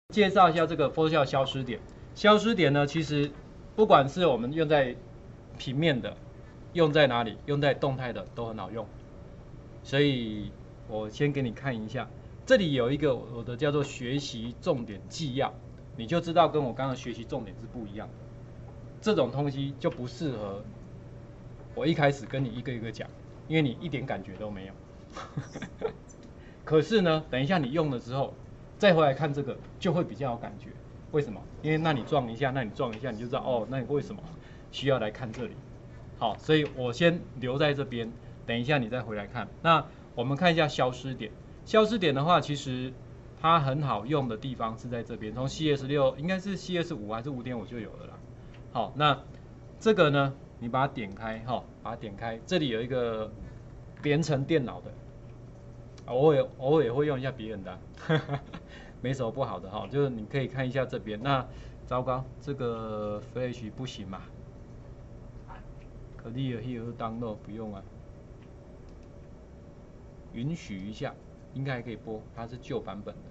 介绍一下这个 Photoshop 消失点。消失点呢，其实不管是我们用在平面的，用在哪里，用在动态的都很好用。所以我先给你看一下，这里有一个我的叫做学习重点纪要，你就知道跟我刚刚学习重点是不一样的。这种东西就不适合我一开始跟你一个一个讲，因为你一点感觉都没有。可是呢，等一下你用了之后，再回来看这个就会比较有感觉。为什么？因为那你撞一下，那你撞一下，你就知道哦，那你为什么需要来看这里？好，所以我先留在这边，等一下你再回来看。那我们看一下消失点。消失点的话，其实它很好用的地方是在这边，从 CS6应该是 CS5还是5.5就有了啦。好，那这个呢，你把它点开，哈，把它点开，这里有一个连成电脑的，偶尔也会用一下别人的、啊，没什么不好的哈，就是你可以看一下这边。那糟糕，这个 Flash 不行嘛？可以download 不用啊，允许一下，应该还可以播，它是旧版本的。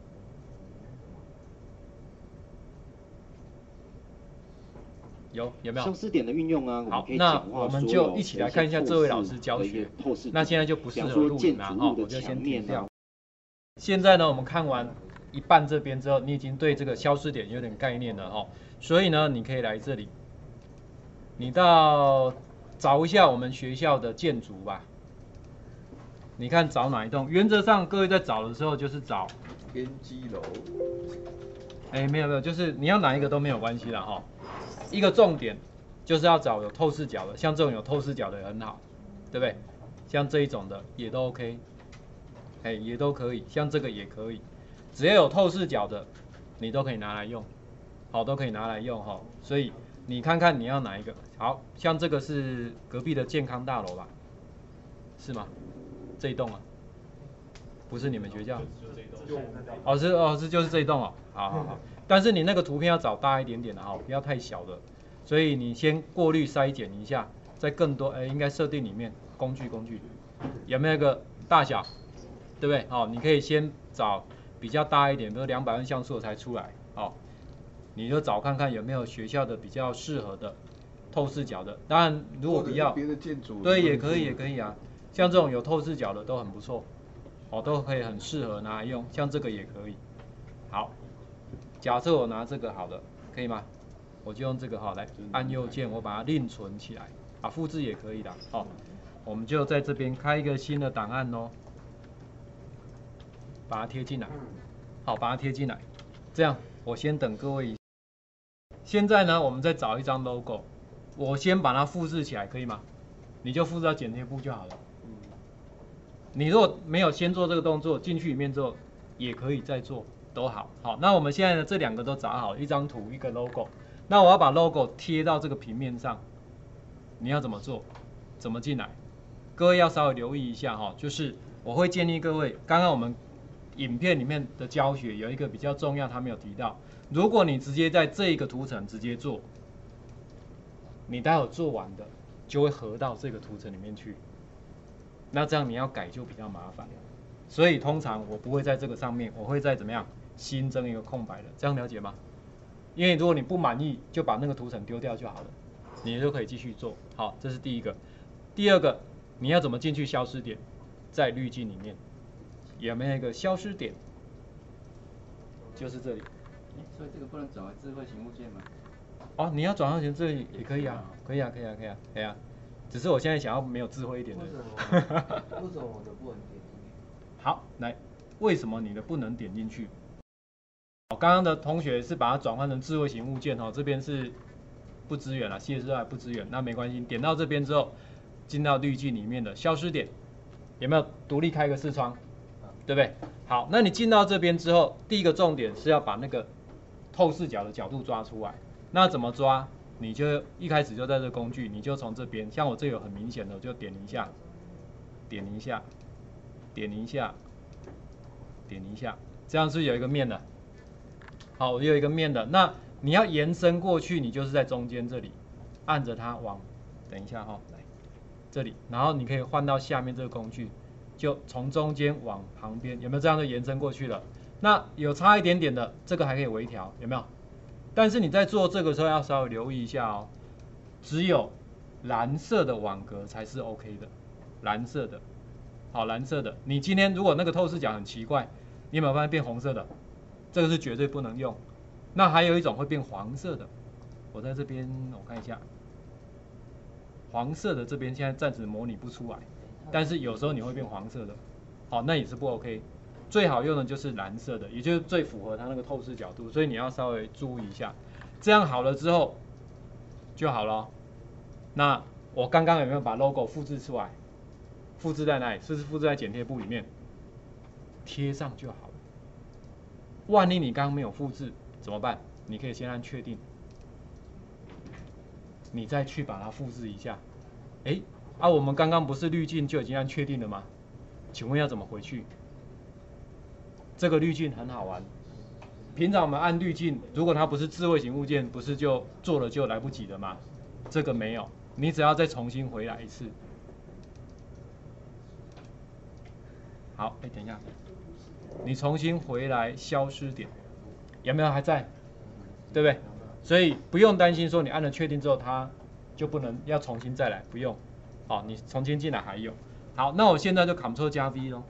有没有？ 消失点的运用啊， 好，那我们就一起来看一下这位老师教学。那现在就不适合录影啦，哈，我就先停掉。现在呢，我们看完一半这边之后，你已经对这个消失点有点概念了哈，所以呢，你可以来这里，你到找一下我们学校的建筑吧。你看找哪一栋？原则上各位在找的时候就是找编辑楼。 没有，就是你要哪一个都没有关系啦哈。一个重点就是要找有透视角的，像这种有透视角的也很好，对不对？像这一种的也都 OK， 也都可以，像这个也可以，只要有透视角的，你都可以拿来用，好，都可以拿来用哈。所以你看看你要哪一个，好像这个是隔壁的健康大楼吧？是吗？这一栋啊？不是你们学校？是就是这一栋哦，好。但是你那个图片要找大一点点的哈，不要太小的，所以你先过滤筛减一下，再更多应该设定里面工具有没有一个大小，对不对？好，你可以先找比较大一点，比如200万像素才出来，好，你就找看看有没有学校的比较适合的透视角的。当然如果不要， 别的建筑对，也可以啊，像这种有透视角的都很不错，都可以很适合拿来用，像这个也可以。好。假设我拿这个好了，可以吗？我就用这个好，来按右键，我把它另存起来，复制也可以的，好，我们就在这边开一个新的档案哦，把它贴进来，好，把它贴进来，这样我先等各位。现在呢，我们再找一张 logo， 我先把它复制起来，可以吗？你就复制到剪贴簿就好了。你如果没有先做这个动作，进去里面之后也可以再做。都好，那我们现在呢，这2个都找好，一张图，一个 logo。那我要把 logo 贴到这个平面上，你要怎么做？怎么进来？各位要稍微留意一下哈，就是我会建议各位，刚刚我们影片里面的教学有一个比较重要，他没有提到，如果你直接在这一个图层直接做，你待会做完的就会合到这个图层里面去，那这样你要改就比较麻烦了。所以通常我不会在这个上面，我会在怎么样新增一个空白的，这样了解吗？因为如果你不满意，就把那个图层丢掉就好了，你就可以继续做。好，这是第一个。第二个，你要怎么进去消失点？在滤镜里面有没有一个消失点？就是这里。 所以这个不能转为智慧型物件吗？ 哦，你要转换成这里也可以啊，可以啊。只是我现在想要没有智慧一点的。 为什么我的不能点？ 好，来，为什么你的不能点进去？刚刚的同学是把它转换成智慧型物件哦，这边是不支援了，CS2还不支援，那没关系，点到这边之后，进到滤镜里面的消失点，有没有独立开个视窗？对不对？好，那你进到这边之后，第一个重点是要把那个透视角的角度抓出来。那怎么抓？你就一开始就在这工具，你就从这边，像我这有很明显的，我就点一下，这样是有一个面的。好，我有一个面的。那你要延伸过去，你就是在中间这里，按着它往，等一下哈，来这里，然后你可以换到下面这个工具，就从中间往旁边，有没有这样就延伸过去了？ 那有差一点点的，这个还可以微调，有没有？但是你在做这个时候要稍微留意一下哦，只有蓝色的网格才是 OK 的，蓝色的，好，蓝色的。你今天如果那个透视角很奇怪，你有没有发现变红色的？这个是绝对不能用。那还有一种会变黄色的，我在这边我看一下，黄色的这边现在暂时模拟不出来，但是有时候你会变黄色的，好，那也是不 OK。最好用的就是蓝色的，也就是最符合它那个透视角度，所以你要稍微注意一下。这样好了之后就好了。那我刚刚有没有把 logo 复制出来？复制在哪里？是不是复制在剪贴簿里面？贴上就好了。万一你刚刚没有复制怎么办？你可以先按确定，你再去把它复制一下。我们刚刚不是滤镜就已经按确定了吗？请问要怎么回去？这个滤镜很好玩。平常我们按滤镜，如果它不是智慧型物件，不是就做了就来不及了吗？这个没有，你只要再重新回来一次。好，等一下，你重新回来消失点，有没有还在？对不对？所以不用担心说你按了确定之后它就不能要重新再来，不用。好，你重新进来还有。好，那我现在就 Ctrl 加 V 咯。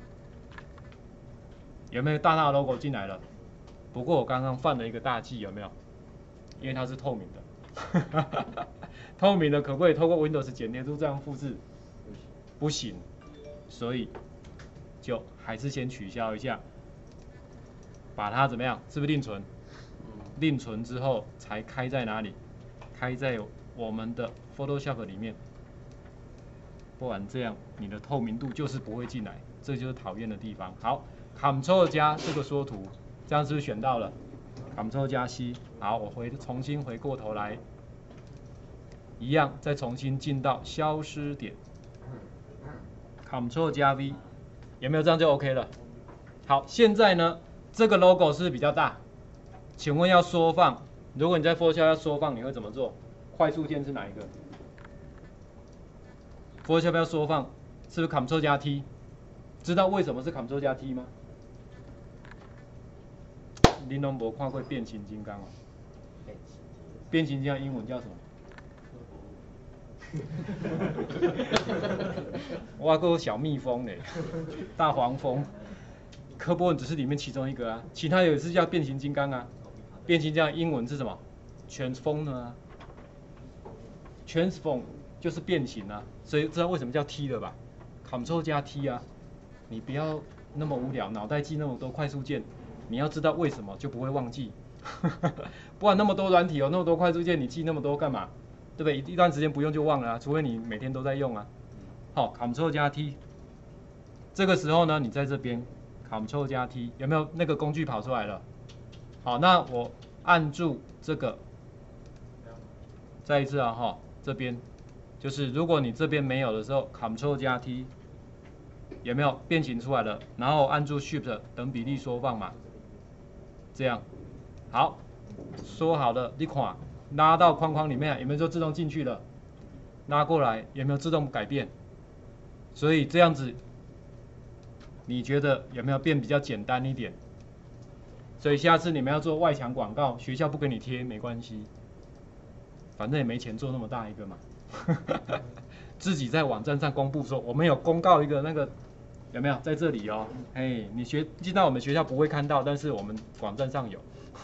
有没有大大的 logo 进来了？不过我刚刚犯了一个大忌，有没有？因为它是透明的，透明的可不可以透过 Windows 剪贴书这样复制？不行，所以就还是先取消一下，把它怎么样？是不是另存？另存之后才开在哪里？开在我们的 Photoshop 里面，不然这样你的透明度就是不会进来，这就是讨厌的地方。好。Ctrl 加这个缩图，这样是不是选到了 ？Ctrl 加 C， 好，我重新回过头来，一样再重新进到消失点 ，Ctrl 加 V， 有没有这样就 OK 了？好，现在呢，这个 logo 是不是比较大？请问要缩放，如果你在 Photoshop 要缩放，你会怎么做？快速键是哪一个 ？Photoshop 要缩放，是不是 Ctrl 加 T？ 知道为什么是 Ctrl 加 T 吗？你都没看过变形金刚哦？变形金刚英文叫什么？我还有小蜜蜂嘞，大黄蜂，科波文只是里面其中一个啊，其他也是叫变形金刚啊。变形金刚英文是什么 ？Transformer 啊 ，Transform 就是变形啊，所以知道为什么叫 T 了吧 ？Ctrl 加 T 啊，你不要那么无聊，脑袋记那么多快速键。你要知道为什么就不会忘记，不然那么多软体有那么多快速键，你记那么多干嘛？对不对？一段时间不用就忘了啊，除非你每天都在用啊。好 ，Ctrl 加 T， 这个时候呢，你在这边 Ctrl 加 T， 有没有那个工具跑出来了？好，那我按住这个，再一次啊哈，这边就是如果你这边没有的时候 ，Ctrl 加 T， 有没有变形出来了？然后按住 Shift 等比例缩放嘛。这样，好，说好了，你看，拉到框框里面，有没有就自动进去了？拉过来，有没有自动改变？所以这样子，你觉得有没有变比较简单一点？所以下次你们要做外墙广告，学校不给你贴没关系，反正也没钱做那么大一个嘛。自己在网站上公布说，我们有公告一个那个。有没有在这里哦？你进到我们学校不会看到，但是我们网站上有。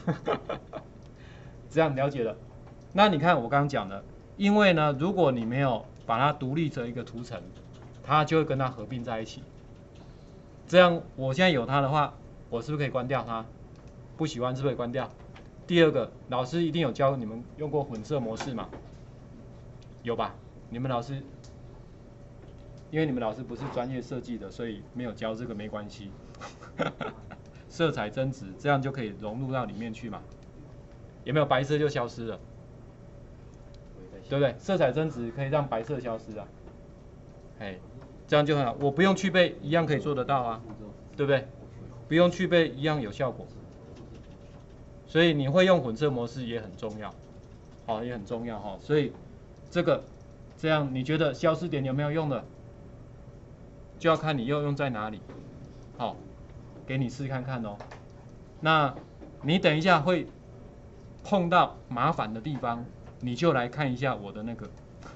这样了解了。那你看我刚刚讲的，因为呢，如果你没有把它独立成一个图层，它就会跟它合并在一起。这样我现在有它的话，我是不是可以关掉它？不喜欢是不是可以关掉？第二个，老师一定有教你们用过混色模式嘛？有吧？你们老师？因为你们老师不是专业设计的，所以没有教这个没关系。色彩增值，这样就可以融入到里面去嘛？有没有白色就消失了？对不对？色彩增值可以让白色消失啊。这样就很好，我不用去背，一样可以做得到啊，对不对？不用去背，一样有效果。所以你会用混色模式也很重要，好，也很重要哈。所以这个这样，你觉得消失点有没有用的？就要看你要用在哪里，好，给你试看看哦。 那你等一下会碰到麻烦的地方，你就来看一下我的那个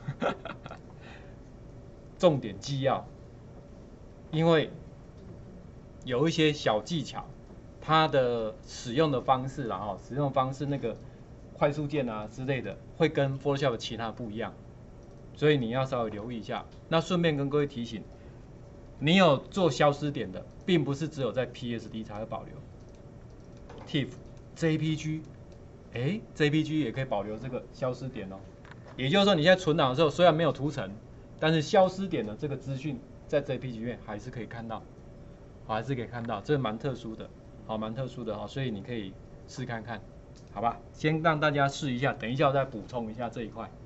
重点纪要，因为有一些小技巧，它的使用的方式啦，使用方式那个快速键啊之类的，会跟 Photoshop 其他不一样，所以你要稍微留意一下。那顺便跟各位提醒，你有做消失点的，并不是只有在 PSD 才会保留 ，TIFF、JPG，JPG 也可以保留这个消失点哦。也就是说，你现在存档的时候，虽然没有图层，但是消失点的这个资讯在 JPG 里面还是可以看到，还是可以看到，这蛮特殊的，蛮特殊的哈，所以你可以试看看，好吧？先让大家试一下，等一下我再补充一下这一块。